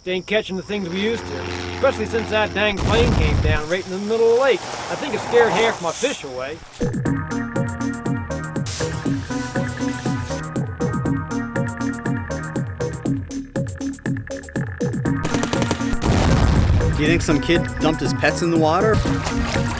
Just ain't catching the things we used to. Especially since that dang plane came down right in the middle of the lake. I think it scared half my fish away. Do you think some kid dumped his pets in the water?